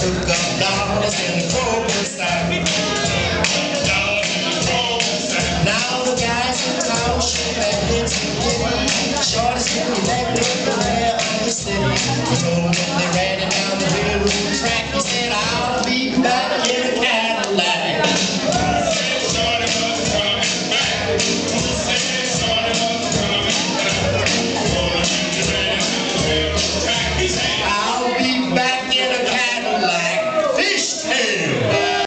took up dollars in the Kroger style. Now the guys in town shoot at lips and getting shortest in the neck, with the hair on the stick.